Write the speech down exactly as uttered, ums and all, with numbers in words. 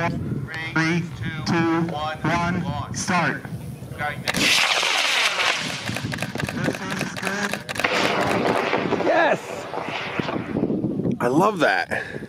Three, two, one, start. Yes! I love that.